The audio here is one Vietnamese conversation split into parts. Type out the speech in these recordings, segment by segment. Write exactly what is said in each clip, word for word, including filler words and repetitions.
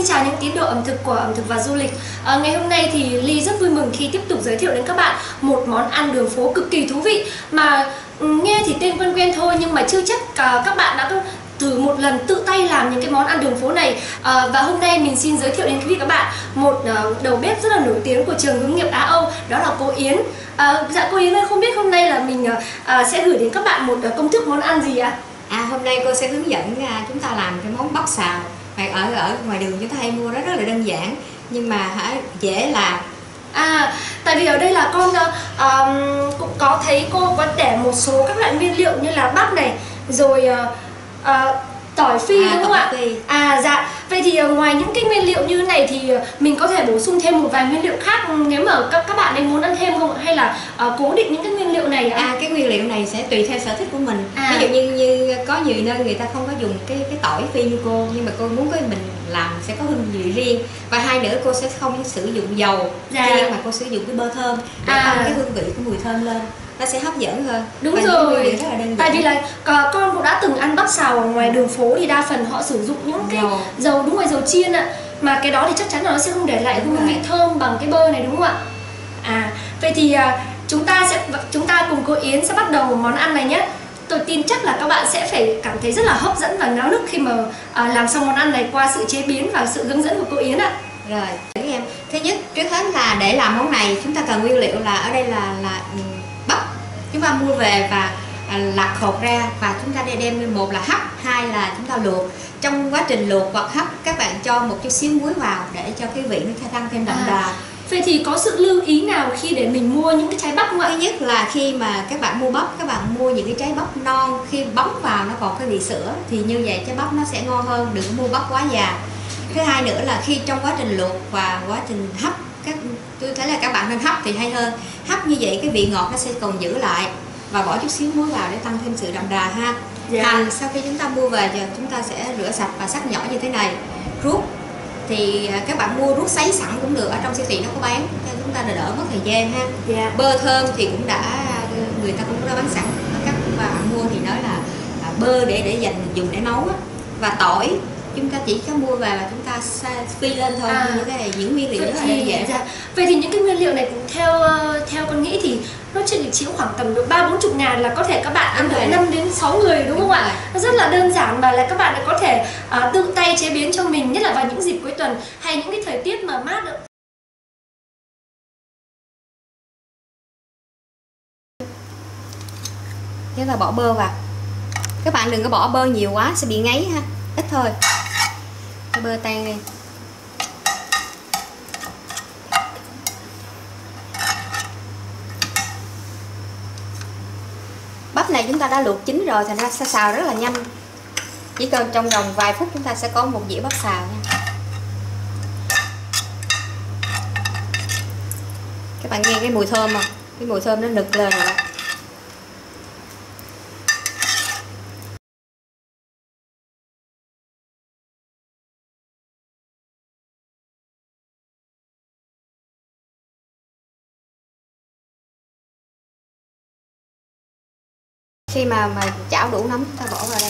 chào những tín đồ ẩm thực của ẩm thực và du lịch. à, Ngày hôm nay thì Ly rất vui mừng khi tiếp tục giới thiệu đến các bạn một món ăn đường phố cực kỳ thú vị. Mà nghe thì tên quen quen thôi, nhưng mà chưa chắc các bạn đã thử một lần tự tay làm những cái món ăn đường phố này. à, Và hôm nay mình xin giới thiệu đến quý vị các bạn một đầu bếp rất là nổi tiếng của trường hướng nghiệp Á Âu, đó là cô Yến. à, Dạ cô Yến ơi, không biết hôm nay là mình à, sẽ gửi đến các bạn một công thức món ăn gì ạ? À, hôm nay cô sẽ hướng dẫn chúng ta làm cái món bắp xào. Ở ở ngoài đường chúng ta hay mua, đó rất là đơn giản nhưng mà hả, dễ làm. À, tại vì ở đây là con uh, cũng có thấy cô có để một số các loại nguyên liệu như là bắp này, rồi uh, uh, tỏi phi, à, đúng không ạ? Phi. À dạ, vậy thì uh, ngoài những cái nguyên liệu như thế này thì uh, mình có thể bổ sung thêm một vài nguyên liệu khác nếu mà các các bạn ấy muốn ăn thêm không, hay là uh, cố định những cái nguyên liệu này ạ? À, cái nguyên liệu này sẽ tùy theo sở thích của mình. À. Ví dụ như như có nhiều nơi người ta không có dùng cái cái tỏi phi như cô, nhưng mà cô muốn cái mình làm sẽ có hương vị riêng. Và hai nữa, cô sẽ không sử dụng dầu dạ. riêng mà cô sử dụng cái bơ thơm để à. tăng cái hương vị của mùi thơm lên, nó sẽ hấp dẫn hơn. Đúng và rồi, rất là đơn giản. Tại vì là con cũng đã từng ăn bắp xào ở ngoài đường phố thì đa phần họ sử dụng những cái dầu, dầu đúng rồi, dầu chiên ạ. Mà cái đó thì chắc chắn là nó sẽ không để lại hương vị thơm bằng cái bơ này, đúng không ạ? À, vậy thì à, chúng ta sẽ chúng ta cùng cô Yến sẽ bắt đầu món ăn này nhé. Tôi tin chắc là các bạn sẽ phải cảm thấy rất là hấp dẫn và náo nức khi mà à, làm xong món ăn này qua sự chế biến và sự hướng dẫn của cô Yến ạ. Rồi, em. Thứ nhất, trước hết là để làm món này chúng ta cần nguyên liệu là ở đây là là bắp. Chúng ta mua về và à, lặt hột ra và chúng ta đem, một là hấp, hai là chúng ta luộc. Trong quá trình luộc hoặc hấp, các bạn cho một chút xíu muối vào để cho cái vị nó tăng thêm đậm đà. À, vậy thì có sự lưu ý nào khi để mình mua những cái trái bắp không ạ? Thứ nhất là khi mà các bạn mua bắp, các bạn mua những cái trái bắp non, khi bấm vào nó còn cái vị sữa thì như vậy trái bắp nó sẽ ngon hơn, đừng mua bắp quá già. Thứ hai nữa là khi trong quá trình luộc và quá trình hấp, các tôi thấy là các bạn nên hấp thì hay hơn. Hấp như vậy cái vị ngọt nó sẽ còn giữ lại, và bỏ chút xíu muối vào để tăng thêm sự đậm đà ha. Dạ. Hành sau khi chúng ta mua về giờ chúng ta sẽ rửa sạch và sắc nhỏ như thế này. Ruốc thì các bạn mua ruốc sấy sẵn cũng được, ở trong siêu thị nó có bán, chúng ta đỡ mất thời gian ha. Dạ. Bơ thơm thì cũng đã người ta cũng đã bán sẵn, các bạn mua thì nói là bơ để để dành dùng để nấu á. Và tỏi chúng ta chỉ có mua về và chúng ta phi lên thôi. À, những cái những nguyên liệu rất là đơn giản. Dạ. Vậy thì những cái nguyên liệu này cũng theo theo con nghĩ thì nó chỉ được chiếu khoảng tầm được ba bốn chục ngàn là có thể các bạn ăn được năm đến sáu người, đúng, đúng không ạ? Nó rất là đơn giản và là các bạn có thể uh, tự tay chế biến cho mình, nhất là vào những dịp cuối tuần hay những cái thời tiết mà mát được. Chúng ta bỏ bơ vào. Các bạn đừng có bỏ bơ nhiều quá sẽ bị ngấy ha, ít thôi. Cho bơ tan đi. Bắp này chúng ta đã luộc chín rồi, thành ra sẽ xào rất là nhanh. Chỉ cần trong vòng vài phút chúng ta sẽ có một dĩa bắp xào nha. Các bạn nghe cái mùi thơm không? Cái mùi thơm nó nực lên rồi đó. Khi mà mà chảo đủ nóng chúng ta bỏ vào đây.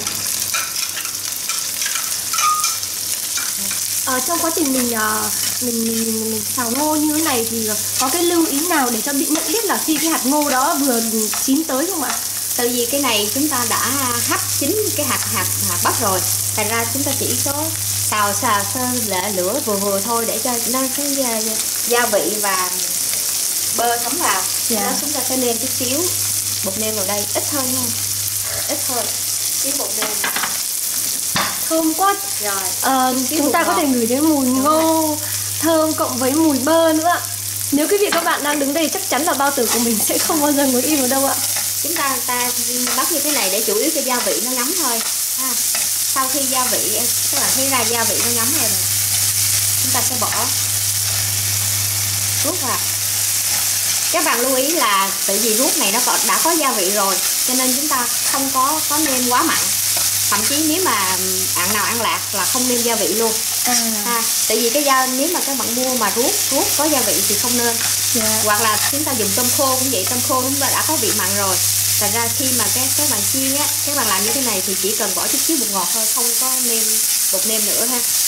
Ờ, trong quá trình mình, uh, mình, mình, mình, mình xào ngô như thế này thì có cái lưu ý nào để cho bị nhận biết là khi cái hạt ngô đó vừa chín tới không ạ? Tại vì cái này chúng ta đã hấp chín cái hạt hạt hạt bắp rồi, thành ra chúng ta chỉ có xào xào sơ lệ lửa vừa vừa thôi để cho nó cái gia, gia vị và bơ thấm vào. Dạ. Đó, chúng ta sẽ nêm chút xíu bột nêm vào đây, ít thôi nha, ít thôi, xíu bột nêm. Thơm quá. Rồi. À, chúng ta có thể ngửi thấy mùi ngô thơm cộng với mùi bơ nữa. Nếu quý vị các bạn đang đứng đây chắc chắn là bao tử của mình sẽ không bao giờ ngồi im ở đâu ạ. Chúng ta ta bắt như thế này để chủ yếu cho gia vị nó ngấm thôi. À, sau khi gia vị các bạn thấy ra gia vị nó ngấm rồi, chúng ta sẽ bỏ ruốc vào. Các bạn lưu ý là tại vì ruốc này nó có, đã có gia vị rồi, cho nên chúng ta không có có nêm quá mặn. Thậm chí nếu mà bạn nào ăn lạc là không nêm gia vị luôn. À. À, tại vì cái da nếu mà các bạn mua mà ruốc ruốc có gia vị thì không nên. Yeah. Hoặc là chúng ta dùng tôm khô cũng vậy, tôm khô chúng ta đã có vị mặn rồi. Thành ra khi mà cái các bạn chiên á, các bạn làm như thế này thì chỉ cần bỏ chút xíu bột ngọt thôi, không có nêm bột nêm nữa ha.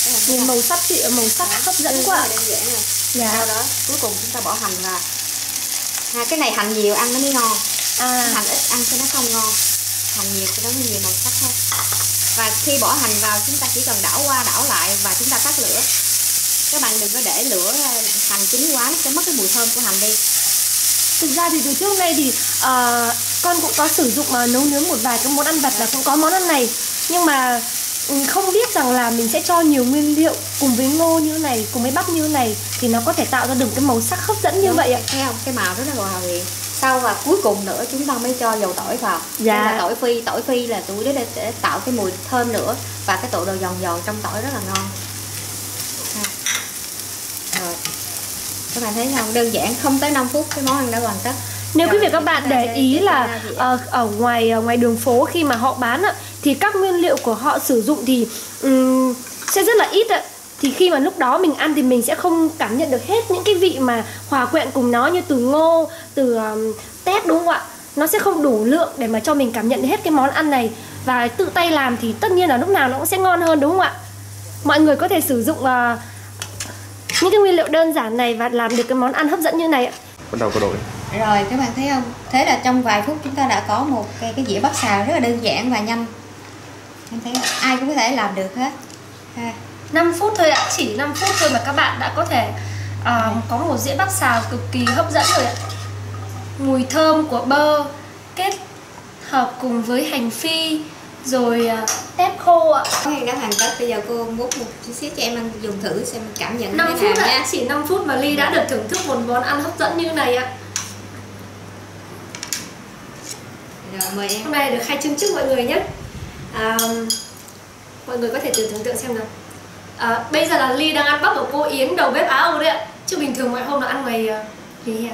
Nhìn màu sắc chị màu sắc hấp dẫn quá. Đơn giản rồi. Dạ. Sau đó cuối cùng chúng ta bỏ hành vào. À, cái này hành nhiều ăn nó mới ngon. À. Hành ít ăn cho nó không ngon. Hành nhiều cho nó mới nhiều màu sắc hơn. Và khi bỏ hành vào chúng ta chỉ cần đảo qua đảo lại và chúng ta tắt lửa. Các bạn đừng có để lửa hành chín quá, nó sẽ mất cái mùi thơm của hành đi. Thực ra thì từ trước nay thì uh, con cũng có sử dụng uh, nấu nướng một vài cái món ăn vặt là cũng có món ăn này. Nhưng mà um, không biết rằng là mình sẽ cho nhiều nguyên liệu cùng với ngô như này, cùng với bắp như này thì nó có thể tạo ra được cái màu sắc hấp dẫn như Đúng, vậy ạ. thấy không? Cái màu rất là hòa quyện. Sau và cuối cùng nữa chúng ta mới cho dầu tỏi vào. Dạ. Đây là tỏi phi, tỏi phi là tụi để, để tạo cái mùi thơm nữa và cái độ đồ giòn giòn trong tỏi rất là ngon. À. Rồi. Các bạn thấy không? Đơn giản không tới năm phút cái món ăn đã hoàn tất. Nếu Rồi, quý vị các bạn để ý là uh, ở ngoài uh, ngoài đường phố khi mà họ bán ạ, thì các nguyên liệu của họ sử dụng thì um, sẽ rất là ít ạ. Thì khi mà lúc đó mình ăn thì mình sẽ không cảm nhận được hết những cái vị mà hòa quyện cùng nó, như từ ngô, từ um, tép, đúng không ạ? Nó sẽ không đủ lượng để mà cho mình cảm nhận hết cái món ăn này. Và tự tay làm thì tất nhiên là lúc nào nó cũng sẽ ngon hơn, đúng không ạ? Mọi người có thể sử dụng uh, những cái nguyên liệu đơn giản này và làm được cái món ăn hấp dẫn như này ạ. Bắt đầu có đội. Rồi các bạn thấy không? Thế là trong vài phút chúng ta đã có một cái, cái dĩa bắp xào rất là đơn giản và nhanh. Em thấy không? Ai cũng có thể làm được hết. Ha. năm phút thôi ạ, chỉ năm phút thôi mà các bạn đã có thể uh, có một dĩa bắp xào cực kỳ hấp dẫn rồi ạ. Mùi thơm của bơ kết hợp cùng với hành phi rồi uh, tép khô ạ. Món ăn đã hoàn tất, bây giờ cô múc một chút xíu cho em ăn dùng thử xem cảm nhận năm thế phút nào ạ, nha. chỉ năm phút mà Ly đã được thưởng thức một món ăn hấp dẫn như này ạ. Rồi mời em. Hôm nay được khai trương trước mọi người nhé. À, mọi người có thể tự tưởng tượng xem nào. À, bây giờ là Ly đang ăn bắp của cô Yến, đầu bếp Á Âu đấy ạ. Chứ bình thường mọi hôm là ăn ngoài uh, vỉa hè.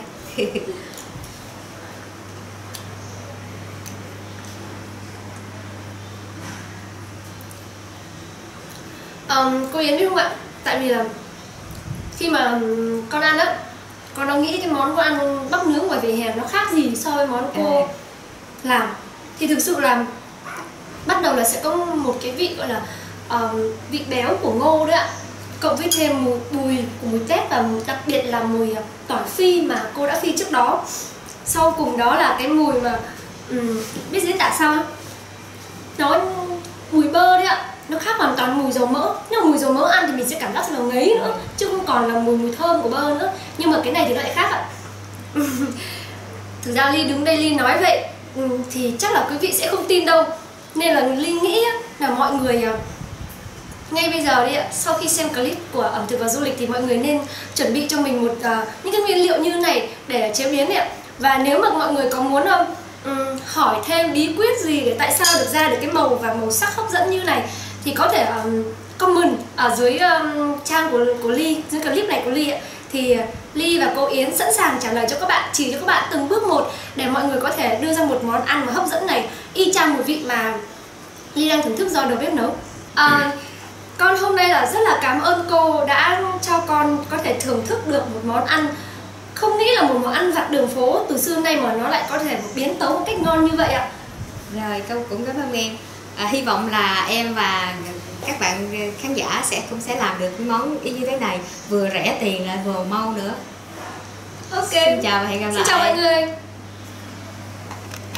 um, Cô Yến biết không ạ? Tại vì là khi mà con ăn á, con đã nghĩ cái món cô ăn bắp nướng ngoài vỉa hè nó khác gì so với món cô à. làm. Thì thực sự là bắt đầu là sẽ có một cái vị gọi là um, vị béo của ngô đấy ạ, cộng với thêm mùi bùi của mùi tép và đặc biệt là mùi tỏi phi mà cô đã phi trước đó. Sau cùng đó là cái mùi mà um, biết diễn tả sao không? Nó mùi bơ đấy ạ, nó khác hoàn toàn mùi dầu mỡ. Nhưng mà mùi dầu mỡ ăn thì mình sẽ cảm giác là ngấy nữa, chứ không còn là mùi mùi thơm của bơ nữa. Nhưng mà cái này thì nó lại khác ạ. Thực ra Ly đứng đây Ly nói vậy thì chắc là quý vị sẽ không tin đâu. Nên là Ly nghĩ là mọi người ngay bây giờ đi ạ, sau khi xem clip của ẩm thực và du lịch thì mọi người nên chuẩn bị cho mình một uh, những cái nguyên liệu như thế này để chế biến đấy ạ. Và nếu mà mọi người có muốn um, hỏi thêm bí quyết gì để tại sao được ra được cái màu và màu sắc hấp dẫn như này thì có thể um, comment ở dưới um, trang của của Ly, dưới clip này của Ly ạ. Thì Ly và cô Yến sẵn sàng trả lời cho các bạn, chỉ cho các bạn từng bước một để mọi người có thể đưa ra một món ăn mà hấp dẫn này y chang mùi vị mà Ly đang thưởng thức do đầu bếp nấu. À, con hôm nay là rất là cảm ơn cô đã cho con có thể thưởng thức được một món ăn không nghĩ là một món ăn vặt đường phố từ xưa nay mà nó lại có thể biến tấu một cách ngon như vậy ạ. Rồi câu cũng cảm ơn em. À, hy vọng là em và các bạn khán giả sẽ cũng sẽ làm được cái món y như thế này, vừa rẻ tiền lại vừa mau nữa. Ok. Xin chào và hẹn gặp lại. Xin chào mọi người.